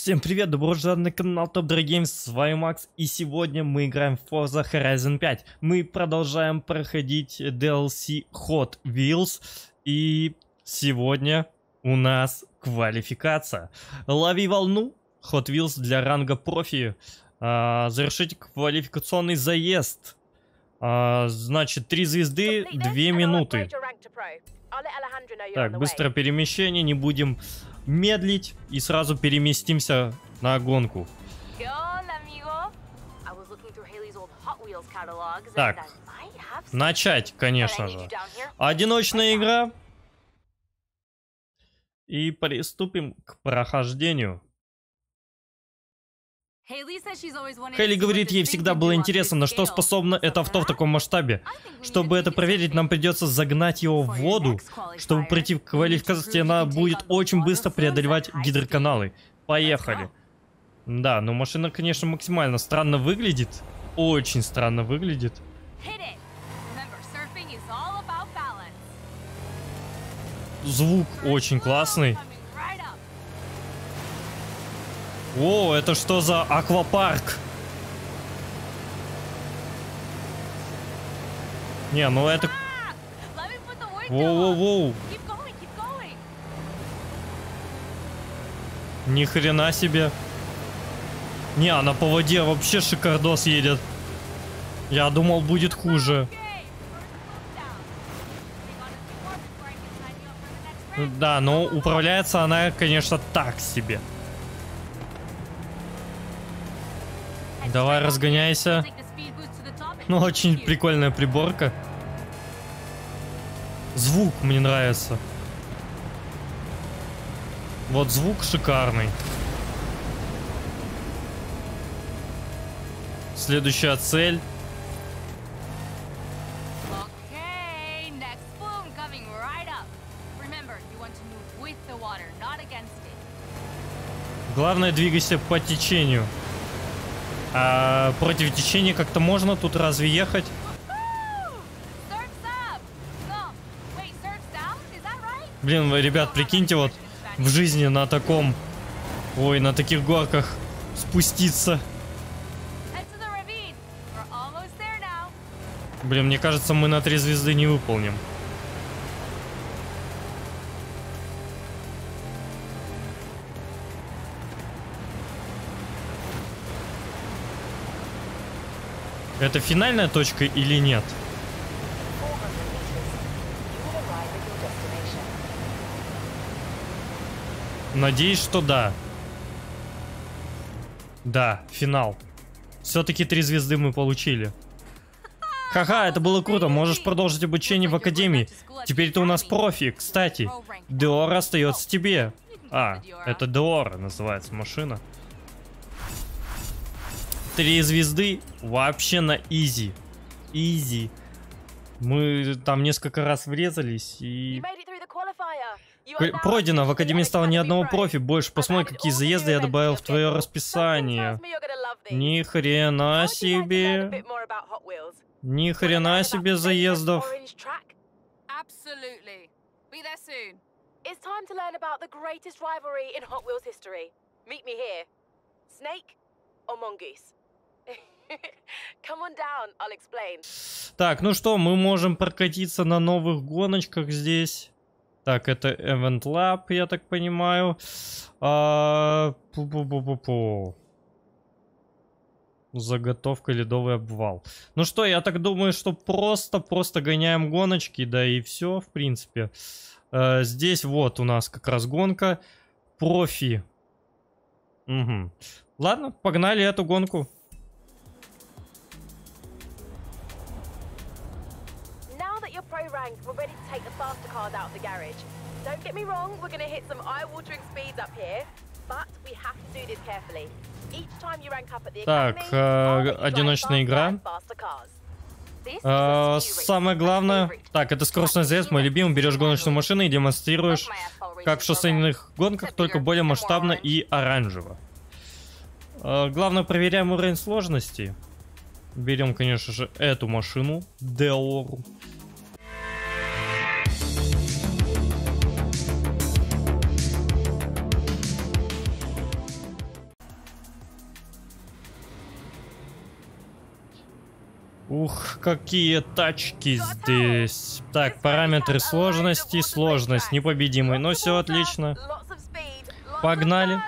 Всем привет, добро пожаловать на канал Top Dry Games, с вами Макс, и сегодня мы играем в Forza Horizon 5. Мы продолжаем проходить DLC Hot Wheels, и сегодня у нас квалификация. Лови волну, Hot Wheels для ранга профи, завершите квалификационный заезд. Значит, 3 звезды, 2 минуты. Так, быстрое перемещение, не будем медлить и сразу переместимся на гонку. Так, начать, конечно же. Одиночная игра. И приступим к прохождению. Хейли говорит, ей всегда было интересно, на что способно это авто в таком масштабе. Чтобы это проверить, нам придется загнать его в воду. Чтобы пройти в квалификацию, она будет очень быстро преодолевать гидроканалы. Поехали. Да, но машина, конечно, максимально странно выглядит. Очень странно выглядит. Звук очень классный. О, это что за аквапарк? Не, ну это... Воу-воу-воу. Ни хрена себе. Не, она по воде вообще шикардос едет. Я думал, будет хуже. Да, но управляется она, конечно, так себе. Давай, разгоняйся. Ну, очень прикольная приборка. Звук мне нравится. Вот звук шикарный. Следующая цель. Главное, двигайся по течению. А против течения как-то можно тут разве ехать? Блин, ребят, прикиньте, вот в жизни на таком... Ой, на таких горках спуститься. Блин, мне кажется, мы на 3 звезды не выполним. Это финальная точка или нет? Надеюсь, что да. Да, финал. Все-таки 3 звезды мы получили. Ха-ха, это было круто. Можешь продолжить обучение в академии. Теперь ты у нас профи. Кстати, Деора остается тебе. А, это Деора называется машина. 3 звезды вообще на изи. Изи. Мы там несколько раз врезались и... Пройдено. В академии стало ни одного профи. Больше посмотри, какие заезды я добавил в твое расписание. Ни хрена себе. Ни хрена себе заездов. Так, ну что, мы можем прокатиться на новых гоночках здесь. Так, это Event Lab, я так понимаю. Заготовка, ледовый обвал. Ну что, я так думаю, что просто гоняем гоночки, да и все, в принципе. Здесь вот у нас как раз гонка. Профи. Угу. Ладно, погнали эту гонку. Так, одиночная игра. Самое главное... Так, это скоростной заезд, мой любимый. Берешь гоночную машину и демонстрируешь, как в шоссейных гонках, только более масштабно и оранжево. Главное, проверяем уровень сложности. Берем, конечно же, эту машину, Деору. Ух, какие тачки здесь. Так, параметры сложности. Сложность непобедимый. Ну все, отлично. Погнали.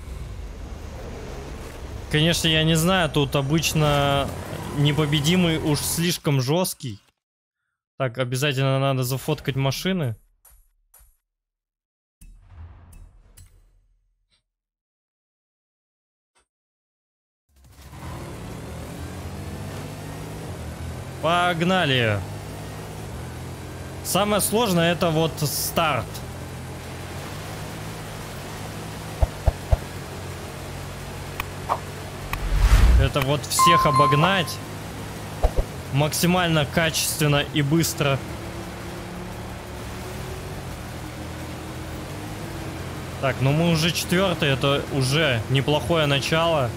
Конечно, я не знаю, тут обычно непобедимый уж слишком жесткий. Так, обязательно надо зафоткать машины. Погнали. Самое сложное это вот старт. Это вот всех обогнать максимально качественно и быстро. Так, ну мы уже 4-й, это уже неплохое начало.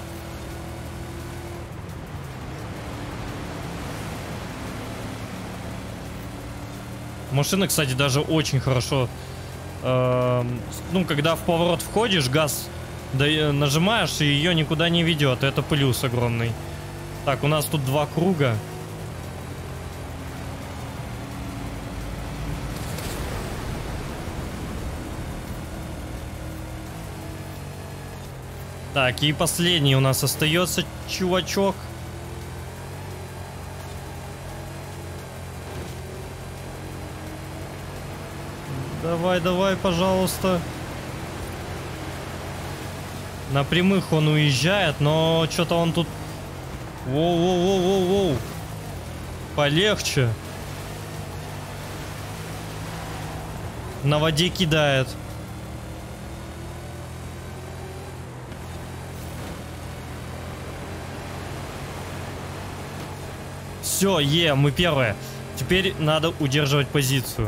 Машина, кстати, даже очень хорошо. Ну, когда в поворот входишь, газ нажимаешь, и ее никуда не ведет. Это плюс огромный. Так, у нас тут 2 круга. Так, и последний у нас остается чувачок. Давай, давай, пожалуйста. На прямых он уезжает, но что-то он тут... Воу-воу-воу-воу-воу. Полегче. На воде кидает. Все, мы первые. Теперь надо удерживать позицию.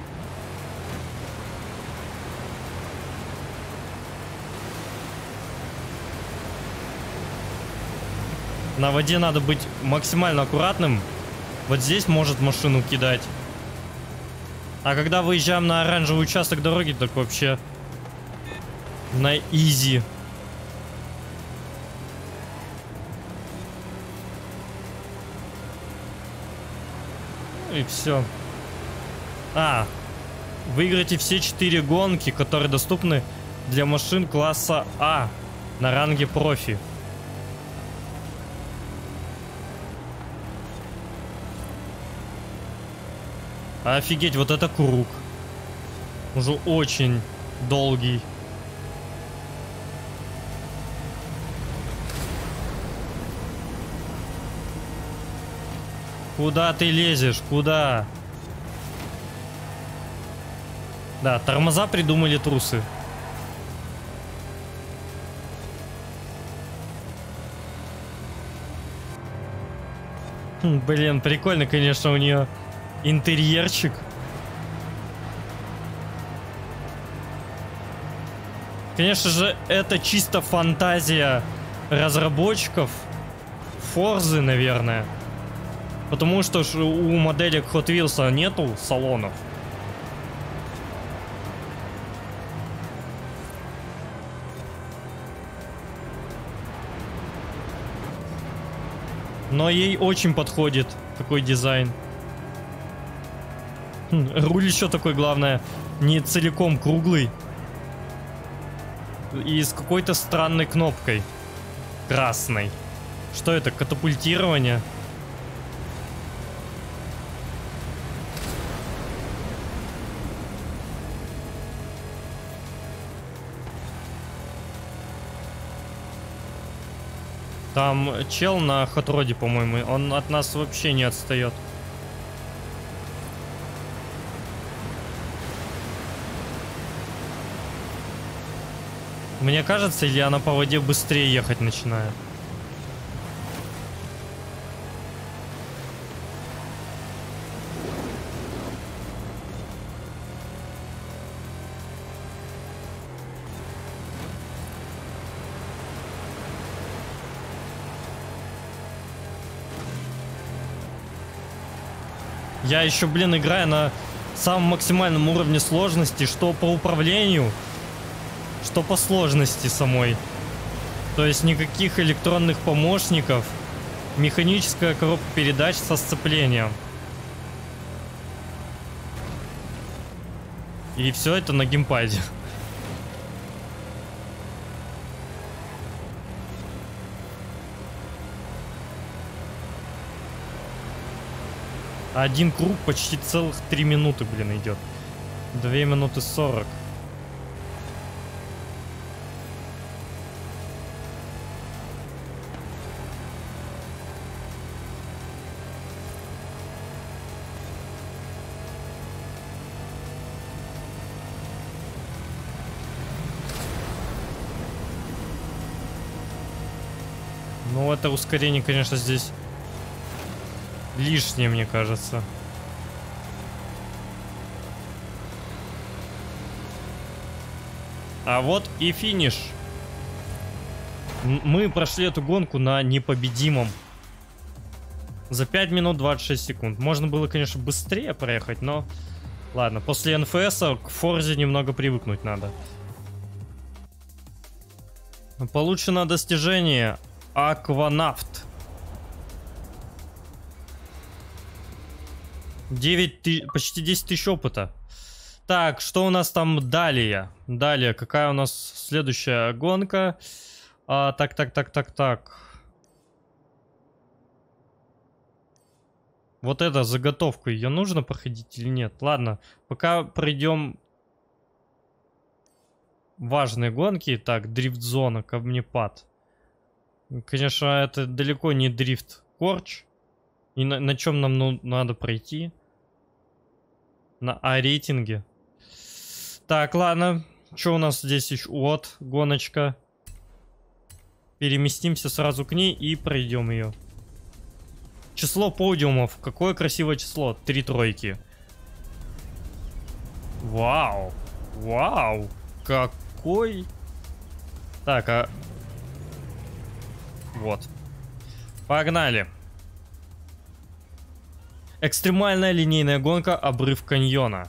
На воде надо быть максимально аккуратным. Вот здесь может машину кидать. А когда выезжаем на оранжевый участок дороги, так вообще на изи. И все. Выиграйте все 4 гонки, которые доступны для машин класса А на ранге профи. Офигеть, вот это круг. Уже очень долгий. Куда ты лезешь? Куда? Да, тормоза придумали трусы. Блин, прикольно, конечно, у нее интерьерчик. Конечно же, это чисто фантазия разработчиков Форзы, наверное. Потому что у моделек Hot Wheels нету салонов. Но ей очень подходит такой дизайн. Руль еще такой, главное, не целиком круглый. И с какой-то странной кнопкой. Красной. Что это? Катапультирование? Там чел на Хот-Роде, по-моему, он от нас вообще не отстает. Мне кажется, или она по воде быстрее ехать начинает? Я еще, блин, играю на самом максимальном уровне сложности, что по управлению, что по сложности самой. То есть никаких электронных помощников, Механическая коробка передач со сцеплением. И все это на геймпаде. Один круг почти целых 3 минуты, блин, идет. 2 минуты 40. Ну, это ускорение, конечно, здесь лишнее, мне кажется. А вот и финиш. Мы прошли эту гонку на непобедимом. За 5 минут 26 секунд. Можно было, конечно, быстрее проехать, но... Ладно, после НФС к Форзе немного привыкнуть надо. Получено достижение Акванавт. 9 тысяч, почти 10 тысяч опыта. Так, что у нас там далее? Далее, какая у нас следующая гонка? Так. Вот эта заготовка, ее нужно проходить или нет? Ладно, пока пройдем важные гонки. Так, дрифт-зона, камнепад. Конечно, это далеко не дрифт-корч. И на чем нам надо пройти? На А-рейтинге. Так, ладно. Что у нас здесь еще? Вот, гоночка. Переместимся сразу к ней и пройдем ее. Число подиумов. Какое красивое число. 3 тройки. Вау. Вау. Какой. Так, а... Вот. Погнали. Экстремальная линейная гонка «Обрыв каньона».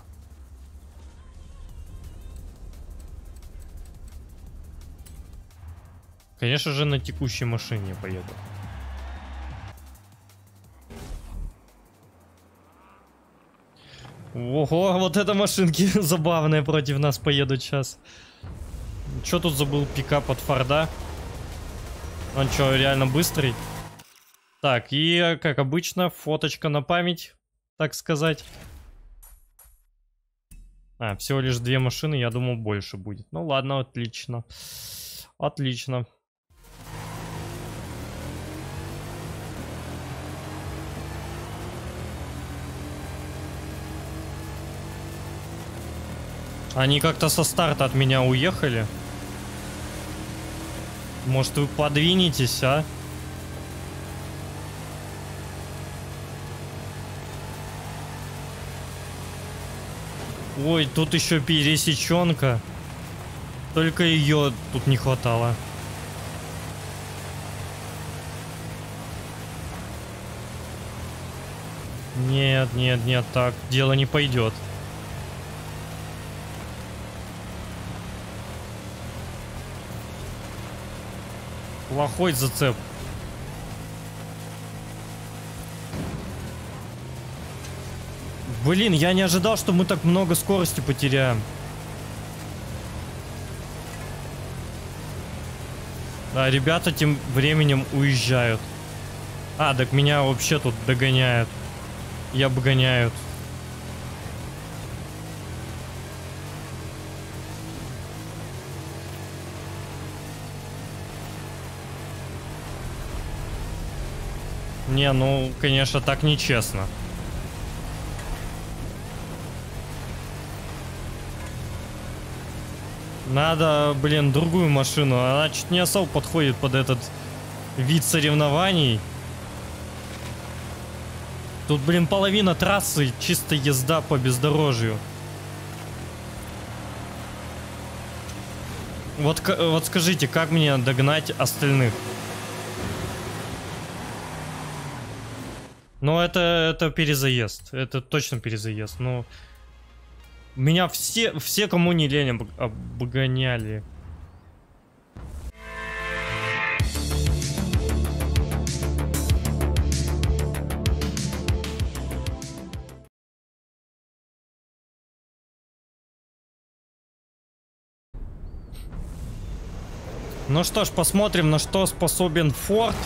Конечно же, на текущей машине я поеду. Ого, вот это машинки забавные против нас поедут сейчас. Чё тут забыл пикап от Форда? Он чё, реально быстрый? Так, и, как обычно, фоточка на память, так сказать. А, всего лишь 2 машины, я думал, больше будет. Ну ладно, отлично. Отлично. Они как-то со старта от меня уехали. Может, вы подвинетесь, а? Ой, тут еще пересеченка. Только ее тут не хватало. Нет, так дело не пойдет. Плохой зацеп. Блин, я не ожидал, что мы так много скорости потеряем. Да, ребята тем временем уезжают. А, так меня вообще тут догоняют. И обгоняют. Не, ну, конечно, так нечестно. Надо, блин, другую машину. Она чуть не особо подходит под этот вид соревнований. Тут, блин, половина трассы чисто езда по бездорожью. Вот скажите, как мне догнать остальных? Ну, это перезаезд. Это точно перезаезд. Ну, меня все, кому не лень, обгоняли. Ну что ж, посмотрим, на что способен Форд.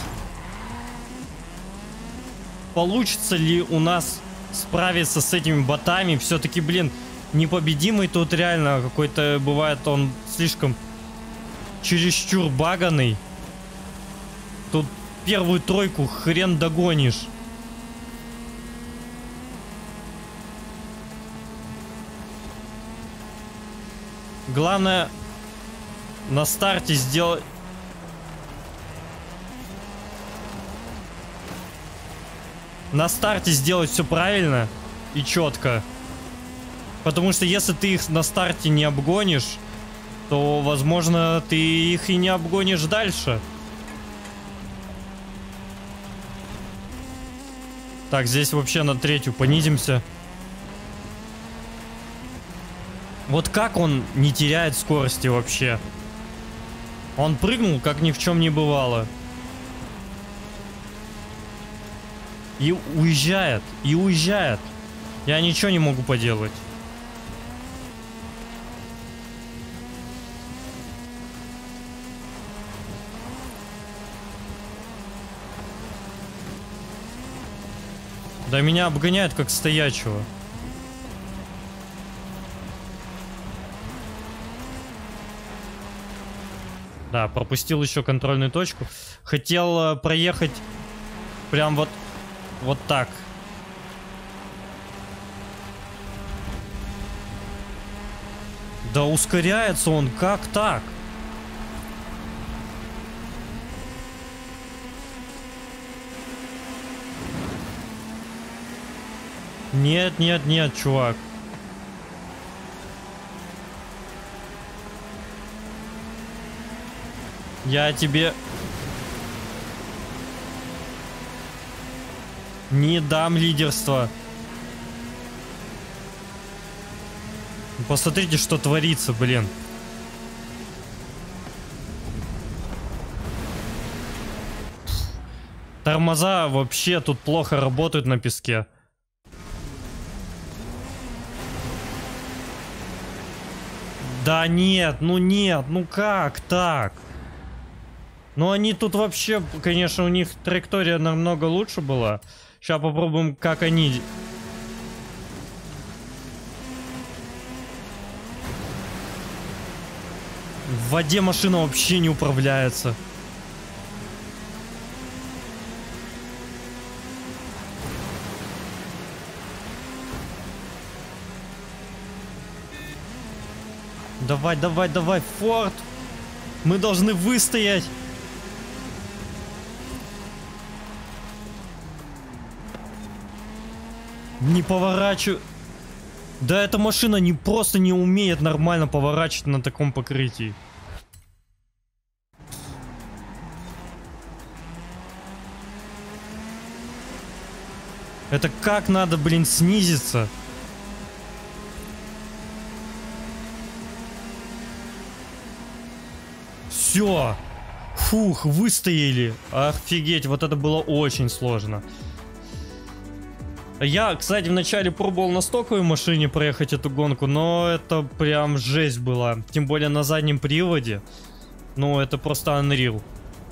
Получится ли у нас справиться с этими ботами? Все-таки, блин, непобедимый тут реально какой-то бывает, он слишком чересчур баганый. Тут первую тройку хрен догонишь. Главное на старте сделать... На старте сделать все правильно и четко. Потому что если ты их на старте не обгонишь, то, возможно, ты их и не обгонишь дальше. Так, здесь вообще на третью понизимся. Вот как он не теряет скорости вообще? Он прыгнул, как ни в чем не бывало. И уезжает, и уезжает. Я ничего не могу поделать. Да меня обгоняют как стоячего. Да, пропустил еще контрольную точку. Хотел проехать прям вот так. Да ускоряется он, как так? Нет, нет, нет, чувак. Я тебе не дам лидерства. Посмотрите, что творится, блин. Тормоза вообще тут плохо работают на песке. Да нет, ну как так? Ну они тут вообще, конечно, у них траектория намного лучше была. Сейчас попробуем, как они... В воде машина вообще не управляется. Давай, давай, давай, Форд! Мы должны выстоять! Не поворачивай. Да эта машина не просто не умеет нормально поворачивать на таком покрытии. Это как надо, блин, снизиться? Все. Фух, выстояли. Офигеть, вот это было очень сложно. Я, кстати, вначале пробовал на стоковой машине проехать эту гонку, но это прям жесть была. Тем более на заднем приводе. Ну, это просто unreal.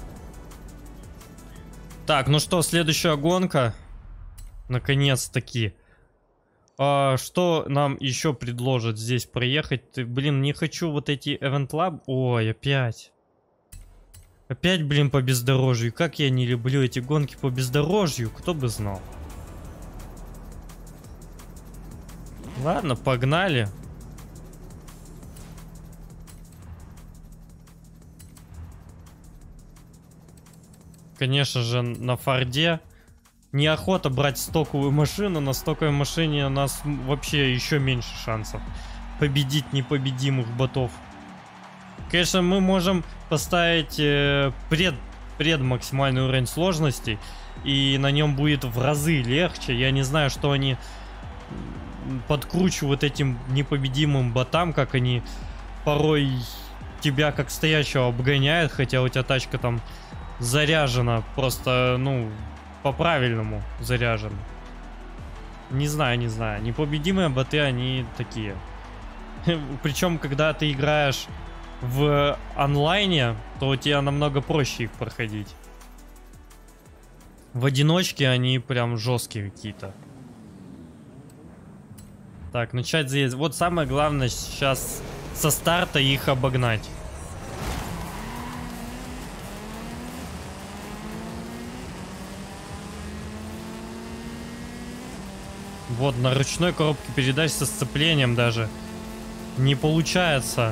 Так, ну что, следующая гонка. Наконец-таки. Что нам еще предложат здесь проехать? Блин, не хочу вот эти Event Lab. Ой, опять. Опять, блин, по бездорожью. Как я не люблю эти гонки по бездорожью. Кто бы знал. Ладно, погнали. Конечно же, на Форде. Неохота брать стоковую машину. На стоковой машине у нас вообще еще меньше шансов победить непобедимых ботов. Конечно, мы можем поставить пред максимальный уровень сложности. И на нем будет в разы легче. Я не знаю, что они подкручивают этим непобедимым ботам, как они порой тебя как стоящего обгоняют, хотя у тебя тачка там заряжена, просто, ну, по-правильному заряжена. Не знаю, не знаю. Непобедимые боты, они такие. Причем, когда ты играешь в онлайне, то тебе намного проще их проходить. В одиночке они прям жесткие какие-то. Так, начать заезд. Вот самое главное сейчас со старта их обогнать. Вот, на ручной коробке передач со сцеплением даже не получается.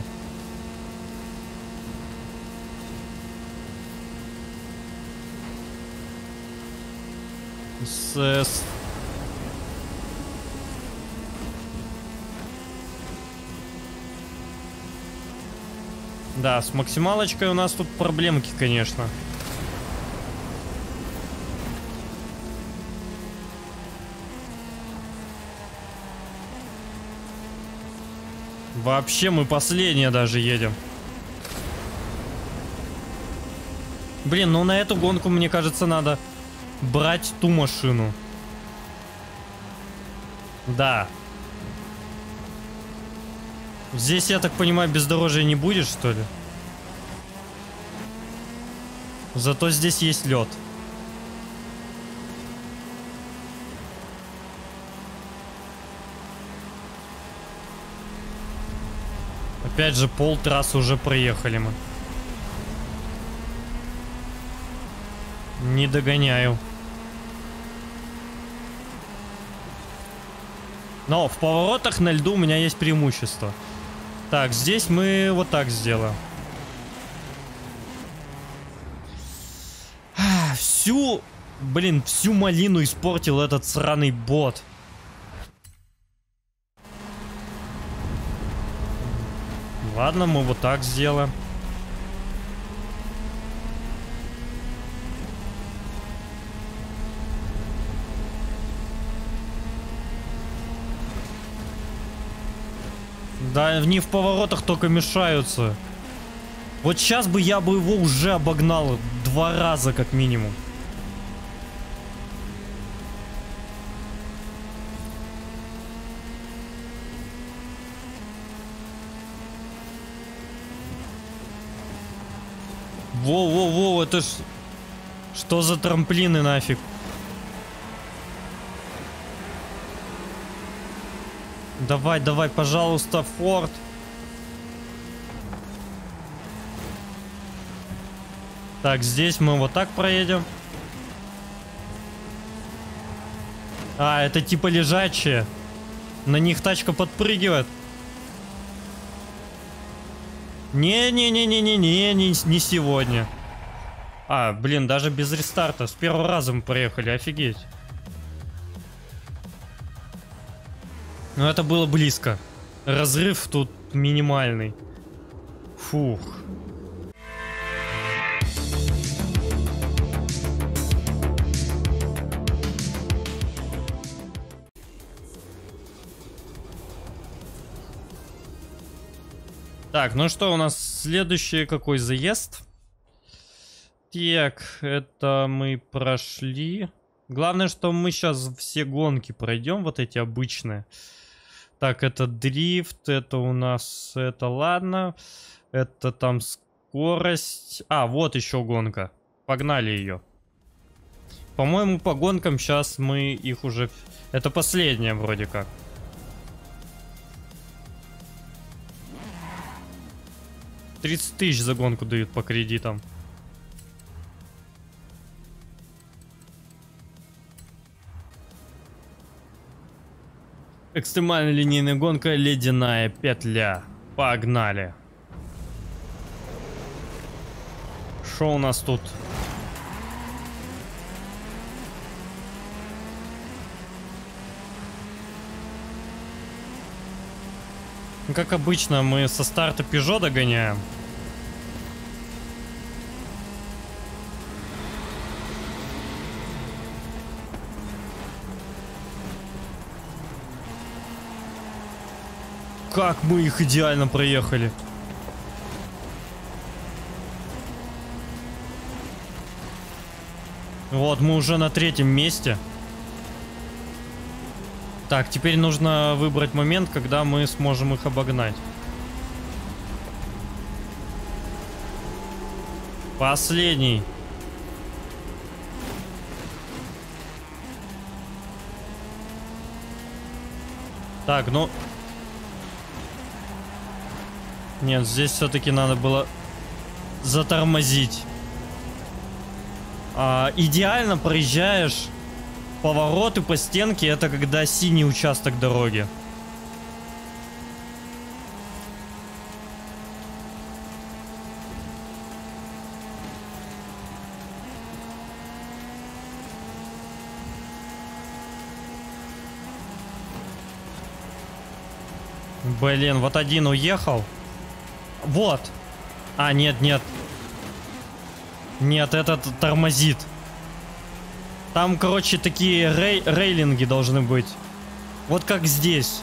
Да, с максималочкой у нас тут проблемки, конечно. Вообще мы последние даже едем. Блин, ну на эту гонку, мне кажется, надо брать ту машину. Да. Здесь, я так понимаю, бездорожья не будет, что ли? Зато здесь есть лед. Опять же, полтрассы уже проехали мы. Не догоняю. Но в поворотах на льду у меня есть преимущество. Так, здесь мы вот так сделаем. Всю малину испортил этот сраный бот. Ладно, мы вот так сделаем. Да, они в поворотах только мешаются. Вот сейчас бы я бы его уже обогнал 2 раза как минимум. Воу-воу-воу, это ж... Что за трамплины нафиг? Давай, давай, пожалуйста, Форд. Так, здесь мы вот так проедем. А, это типа лежачие. На них тачка подпрыгивает. Не-не-не-не-не-не, не сегодня. А, блин, даже без рестарта. С первого раза мы проехали, офигеть. Но это было близко. Разрыв тут минимальный. Фух. Так, ну что, у нас следующий какой заезд? Так, это мы прошли. Главное, что мы сейчас все гонки пройдем, вот эти обычные. Так, это дрифт, это у нас, это ладно. Это там скорость. А, вот еще гонка. Погнали ее. По-моему, по гонкам сейчас мы их уже... Это последняя вроде как. $30 000 за гонку дают по кредитам. Экстремальная линейная гонка, ледяная петля. Погнали. Что у нас тут? Как обычно, мы со старта Peugeot догоняем. Как мы их идеально проехали. Вот, мы уже на 3-м месте. Так, теперь нужно выбрать момент, когда мы сможем их обогнать. Последний. Так, ну... Нет, здесь все-таки надо было затормозить. Идеально проезжаешь повороты по стенке, это когда синий участок дороги. Блин, вот один уехал. Вот. Нет, нет. Нет, этот тормозит. Там, короче, такие рейлинги должны быть. Вот как здесь.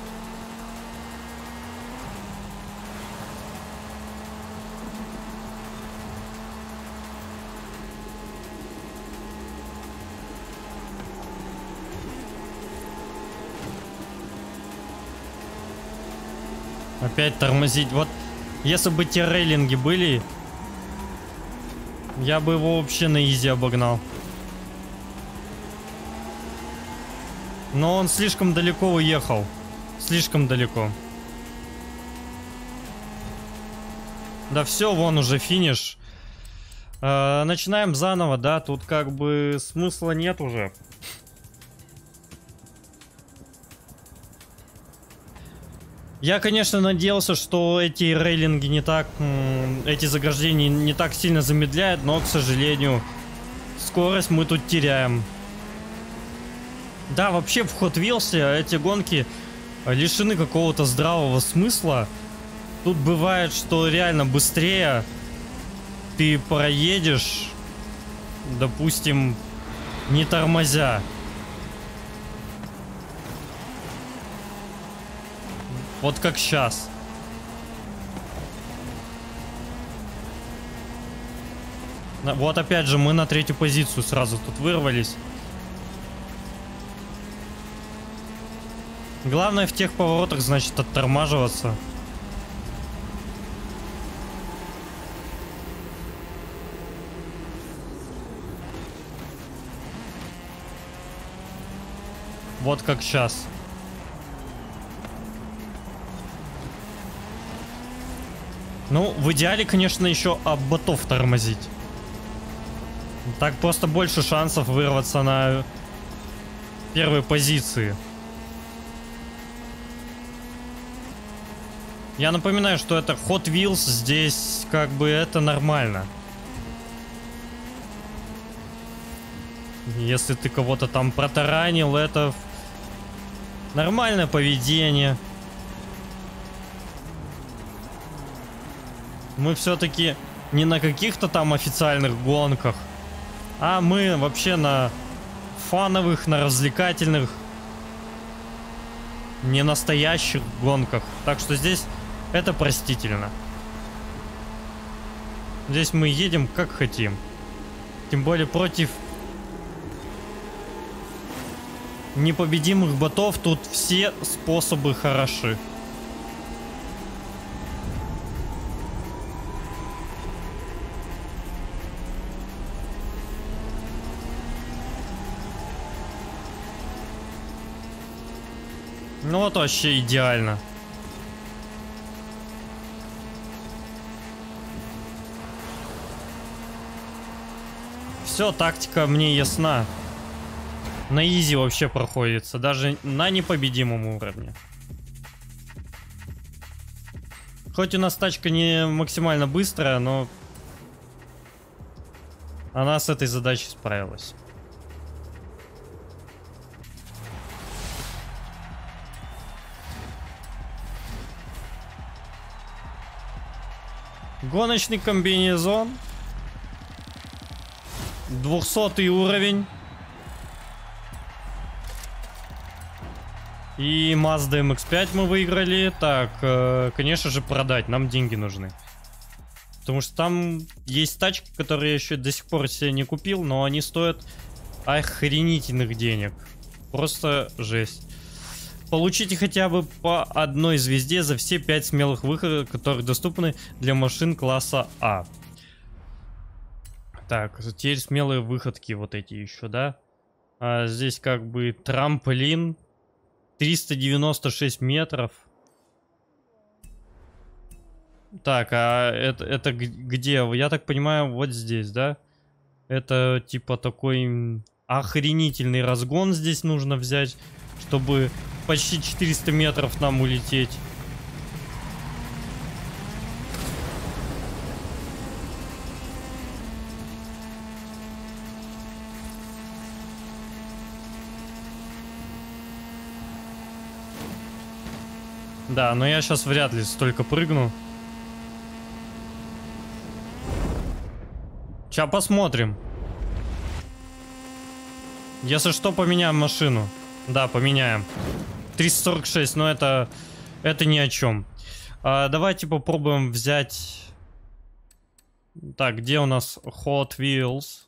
Опять тормозить. Вот, если бы те рейлинги были, я бы его вообще на изи обогнал. Но он слишком далеко уехал. Слишком далеко. Да все, вон уже финиш. Начинаем заново, да? Тут как бы смысла нет уже. Я, конечно, надеялся, что эти рейлинги не так... эти заграждения не так сильно замедляют, но, к сожалению, скорость мы тут теряем. Да, вообще в Hot Wheels эти гонки лишены какого-то здравого смысла. Тут бывает, что реально быстрее ты проедешь, допустим, не тормозя. Вот как сейчас. Вот опять же мы на третью позицию сразу тут вырвались. Главное в тех поворотах, значит, оттормаживаться. Вот как сейчас. Ну, в идеале, конечно, еще об ботов тормозить. Так просто больше шансов вырваться на первой позиции. Я напоминаю, что это Hot Wheels, здесь как бы это нормально. Если ты кого-то там протаранил, это нормальное поведение. Мы все-таки не на каких-то там официальных гонках, а мы вообще на фановых, на развлекательных, не настоящих гонках. Так что здесь это простительно. Здесь мы едем как хотим. Тем более против непобедимых ботов тут все способы хороши. Ну вот вообще идеально. Все, тактика мне ясна. На изи вообще проходится, даже на непобедимом уровне. Хоть у нас тачка не максимально быстрая, но она с этой задачей справилась. Гоночный комбинезон. 200 уровень. И Mazda MX-5 мы выиграли. Так, конечно же, продать. Нам деньги нужны. Потому что там есть тачки, которые я еще до сих пор себе не купил, но они стоят охренительных денег. Просто жесть. Получите хотя бы по одной звезде за все 5 смелых выходов, которые доступны для машин класса А. Так, теперь смелые выходки вот эти еще, да? Здесь как бы трамплин. 396 метров. Так, а это где? Я так понимаю, вот здесь, да? Это типа такой охренительный разгон здесь нужно взять, чтобы почти 400 метров нам улететь. Да, но я сейчас вряд ли столько прыгну. Сейчас посмотрим. Если что, поменяем машину. Да, поменяем. 346, но это ни о чем. Давайте попробуем взять... Так, где у нас Hot Wheels?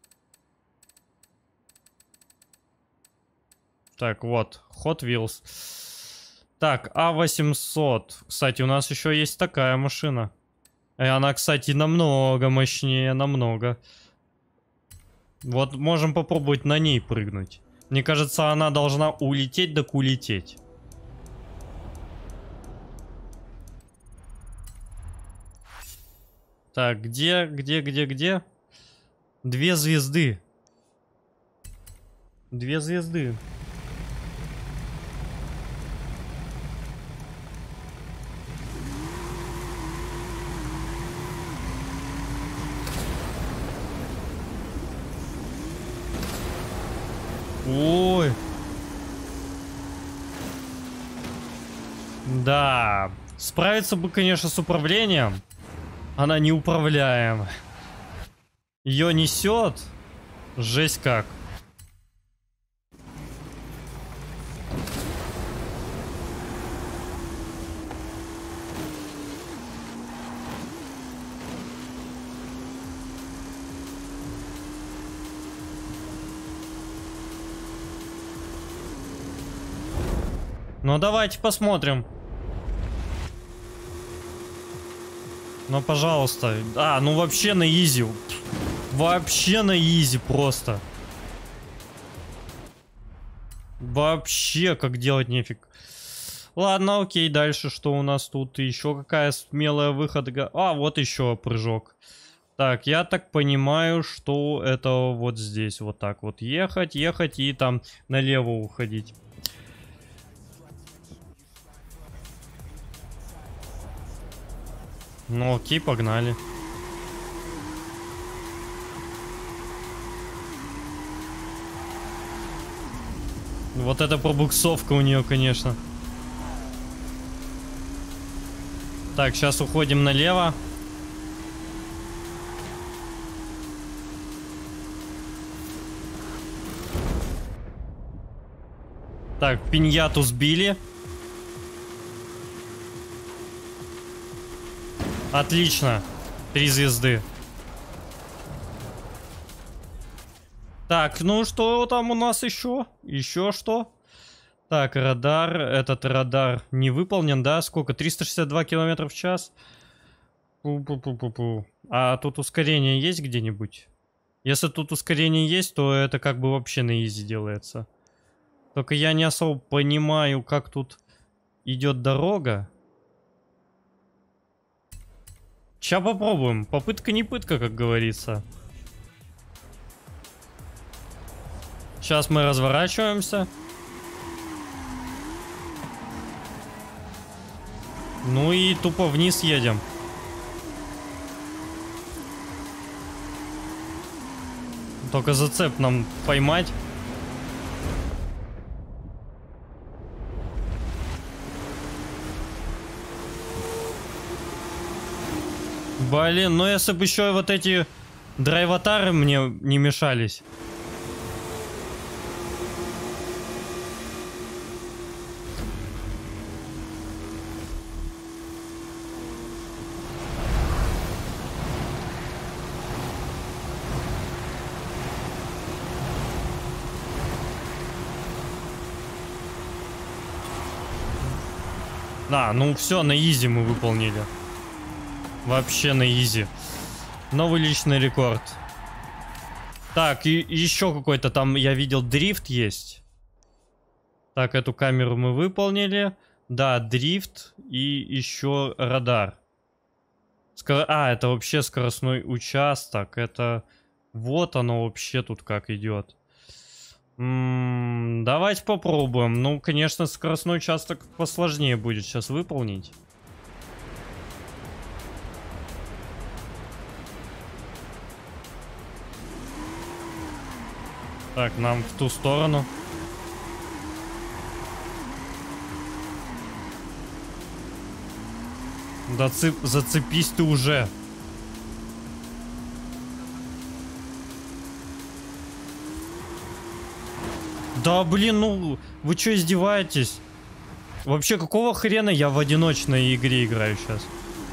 Так, вот, Hot Wheels. Так, А800. Кстати, у нас еще есть такая машина. И она, кстати, намного мощнее, намного. Вот можем попробовать на ней прыгнуть. Мне кажется, она должна улететь, так улететь. Так, где? 2 звезды. 2 звезды. Ой. Да. Справиться бы, конечно, с управлением. Она неуправляема. Ее несет. Жесть как. Ну давайте посмотрим. Ну пожалуйста. Ну вообще на изи. Вообще на изи просто. Вообще как делать нефиг. Ладно, окей, дальше что у нас тут? Еще какая смелая выходка. Вот еще прыжок. Так, я так понимаю, что это вот здесь вот так вот ехать и там налево уходить. Ну окей, погнали. Вот эта пробуксовка у нее, конечно. Так, сейчас уходим налево. Так, пиньяту сбили. Отлично. 3 звезды. Так, ну что там у нас еще? Еще что? Так, радар. Этот радар не выполнен, да? Сколько? 362 километра в час? Пу-пу-пу-пу-пу. А тут ускорение есть где-нибудь? Если тут ускорение есть, то это как бы вообще на изи делается. Только я не особо понимаю, как тут идет дорога. Сейчас попробуем. Попытка не пытка, как говорится. Сейчас мы разворачиваемся. Ну и тупо вниз едем. Только зацеп нам поймать. Блин, ну если бы еще вот эти драйватары мне не мешались. Да, ну все, на изи мы выполнили. Вообще на изи. Новый личный рекорд. Так, и еще какой-то там, я видел, дрифт есть. Так, эту камеру мы выполнили. Да, дрифт и еще радар. Это вообще скоростной участок. Это вот оно вообще тут как идет. Давайте попробуем. Ну, конечно, скоростной участок посложнее будет сейчас выполнить. Так, нам в ту сторону. Да зацепись ты уже. Да блин, ну вы что, издеваетесь? Вообще, какого хрена я в одиночной игре играю сейчас?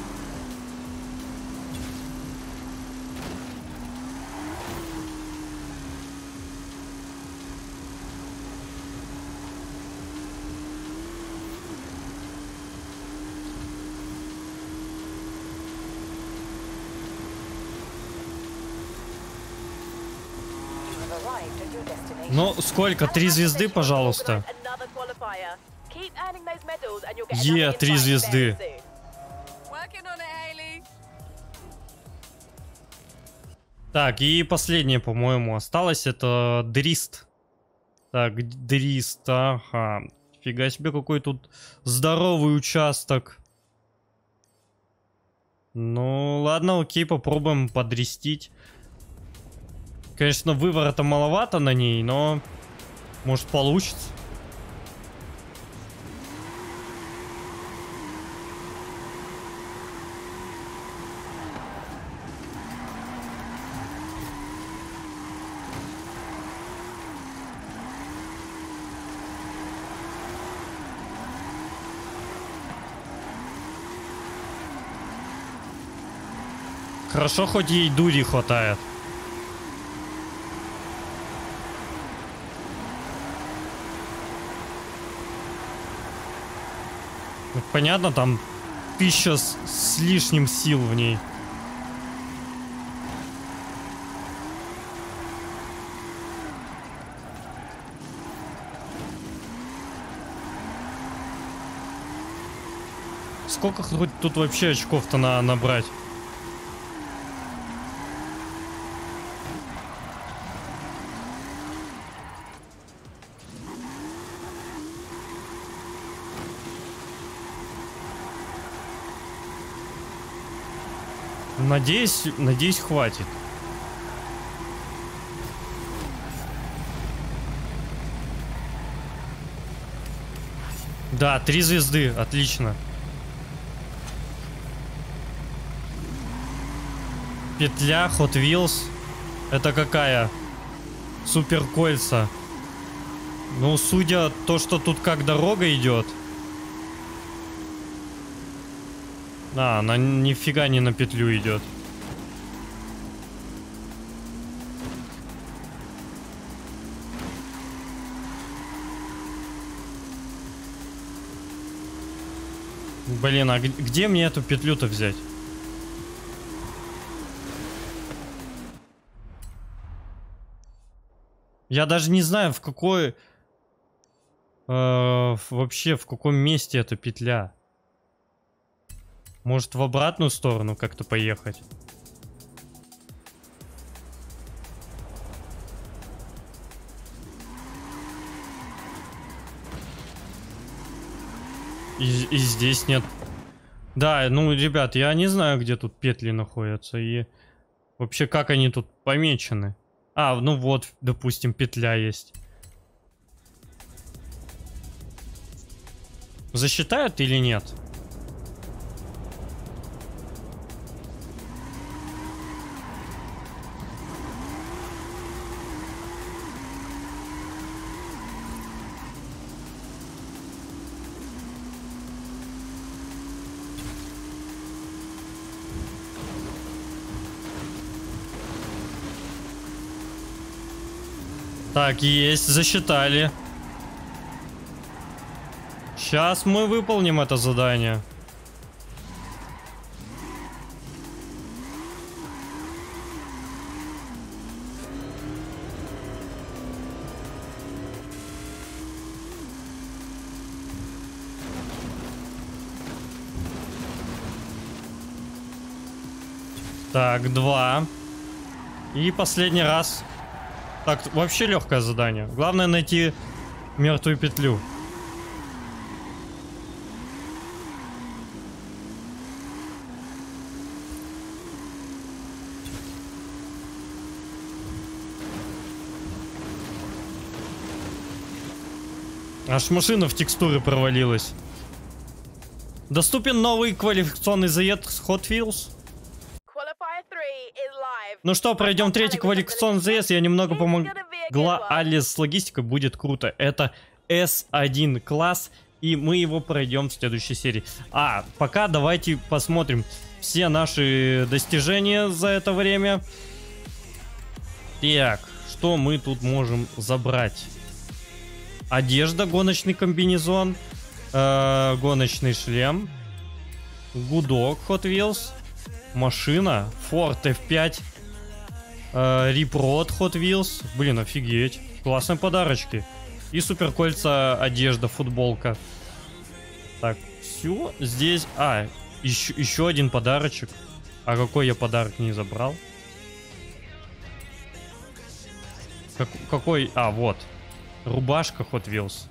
Ну, сколько? 3 звезды, пожалуйста. 3 звезды. Так, и последнее, по-моему, осталось. Это Дрист. Так, Дрист, ага. Фига себе, какой тут здоровый участок. Ну, ладно, окей, попробуем подрестить. Конечно, выворота маловато на ней, но может получится. Хорошо, хоть ей дури хватает. Ну, понятно, там 1000 с лишним сил в ней. Сколько хоть тут вообще очков-то набрать? Надеюсь, хватит. Да, 3 звезды, отлично. Петля Hot Wheels. Это какая? Супер кольца. Ну, судя то, что тут как дорога идет. Она нифига не на петлю идет. Блин, а где мне эту петлю-то взять? Я даже не знаю, в какой... вообще, в каком месте эта петля. Может, в обратную сторону как-то поехать? И здесь нет. Да, ну, ребят, я не знаю, где тут петли находятся. И вообще, как они тут помечены. Ну вот, допустим, петля есть. Засчитают или нет? Так, есть, засчитали. Сейчас мы выполним это задание. Так, 2. И последний раз. Так, вообще легкое задание. Главное найти мертвую петлю. Аж машина в текстуры провалилась. Доступен новый квалификационный заезд с Hot Wheels. Ну что, пройдем третий квалификационный заезд. Я немного помогла Алис с логистикой. Будет круто. Это S1 класс. И мы его пройдем в следующей серии. А, пока давайте посмотрим все наши достижения за это время. Так, что мы тут можем забрать? Одежда, гоночный комбинезон, гоночный шлем, гудок Hot Wheels, машина, Ford F5, Рипрод Hot Wheels. Блин, офигеть. Классные подарочки. И суперкольца, одежда, футболка. Так, все. Здесь... А, еще один подарочек. А какой я подарок не забрал? Какой... А, вот. Рубашка Hot Wheels.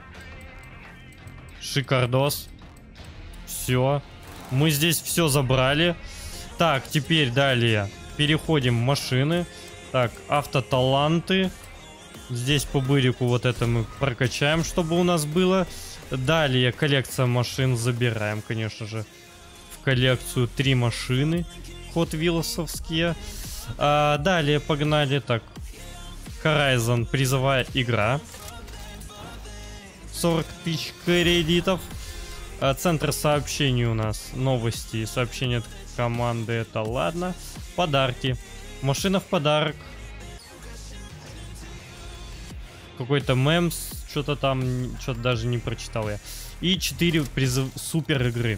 Шикардос. Все. Мы здесь все забрали. Так, теперь далее. Переходим в машины. Так, автоталанты. Здесь по бырику вот это мы прокачаем, чтобы у нас было. Далее коллекция машин забираем, конечно же. В коллекцию 3 машины Hot Wheels'овские. Далее погнали. Так, Horizon призовая игра. 40 тысяч кредитов. Центр сообщений у нас. Новости и сообщения от команды. Это ладно. Подарки. Машина в подарок. Какой-то мемс. Что-то там. Что-то даже не прочитал я. И 4 призыв супер игры.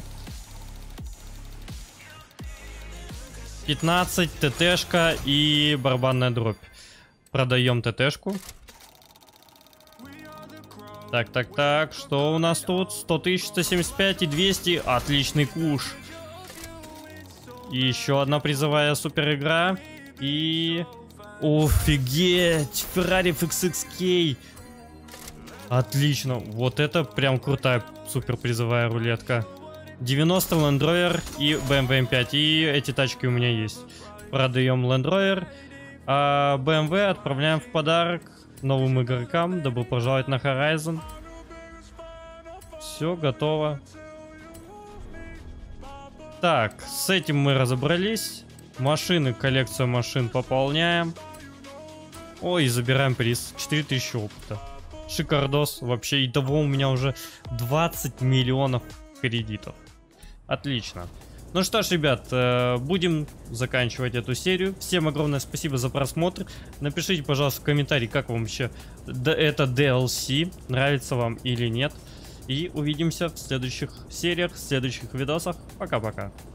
15 ТТшка и барабанная дробь. Продаем ТТшку. Так, что у нас тут? 100 тысяч, 175 и 200. Отличный куш. И еще одна призовая супер игра. И... Офигеть! Ferrari FXXK. Отлично. Вот это прям крутая супер призовая рулетка. 90 Land Rover и BMW M5. И эти тачки у меня есть. Продаем Land Rover. А BMW отправляем в подарок новым игрокам. Добро пожаловать на Horizon. Все, готово. Так, с этим мы разобрались. Машины, коллекцию машин пополняем. Ой, забираем приз. 4000 опыта. Шикардос. Вообще, итого у меня уже 20 миллионов кредитов. Отлично. Ну что ж, ребят, будем заканчивать эту серию. Всем огромное спасибо за просмотр. Напишите, пожалуйста, в комментарии, как вам вообще это DLC, нравится вам или нет. И увидимся в следующих сериях, в следующих видосах. Пока-пока.